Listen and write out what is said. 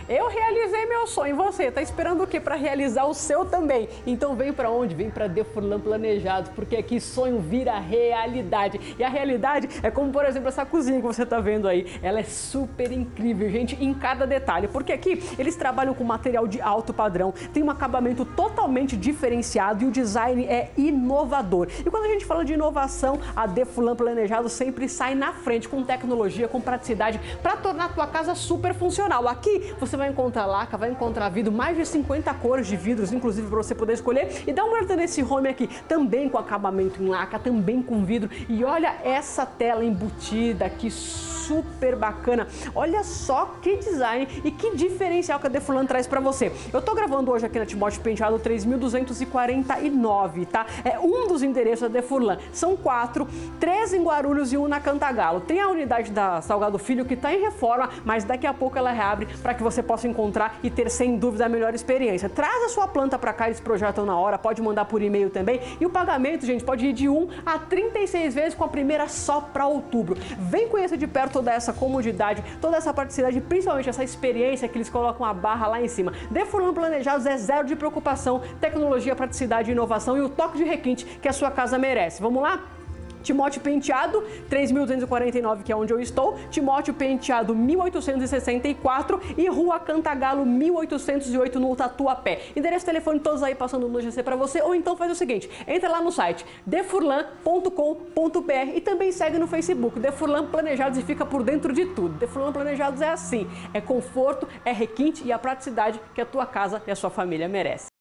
Eu realizei meu sonho, você tá esperando o que para realizar o seu também? Então vem para onde? Vem para Defurlan Planejados, porque aqui sonho vira realidade. E a realidade é como, por exemplo, essa cozinha que você tá vendo aí. Ela é super incrível, gente, em cada detalhe, porque aqui eles trabalham com material de alto padrão, tem um acabamento totalmente diferenciado e o design é inovador. E quando a gente fala de inovação, a Defurlan Planejados sempre sai na frente com tecnologia, com praticidade, para tornar a tua casa super funcional. Aqui você vai encontrar laca, vai encontrar vidro, mais de 50 cores de vidros, inclusive para você poder escolher. E dá uma olhada nesse home aqui, também com acabamento em laca, também com vidro. E olha essa tela embutida aqui, super bacana. Olha só que design e que diferencial que a Defurlan traz para você. Eu tô gravando hoje aqui na Timóteo Penteado 3249, tá? É um dos endereços da Defurlan. São 4, 3 em Guarulhos e 1 na Cantagalo. Tem a unidade da Salgado Filho que está em reforma, mas daqui a pouco ela reabre para que você possa encontrar e ter sem dúvida a melhor experiência. Traz a sua planta para cá, eles projetam na hora, pode mandar por e-mail também. E o pagamento, gente, pode ir de 1 a 36 vezes, com a primeira só para outubro. Vem conhecer de perto toda essa comodidade, toda essa praticidade, principalmente essa experiência que eles colocam a barra lá em cima. Defurlan Planejados é zero de preocupação, tecnologia, praticidade, inovação e o toque de requinte que a sua casa merece. Vamos lá? Timóteo Penteado, 3249, que é onde eu estou, Timóteo Penteado, 1864 e Rua Cantagalo, 1808, no Tatuapé. Endereço e telefone todos aí passando no GC para você, ou então faz o seguinte, entra lá no site defurlan.com.br e também segue no Facebook, Defurlan Planejados, e fica por dentro de tudo. Defurlan Planejados é assim, é conforto, é requinte e a praticidade que a tua casa e a sua família merece.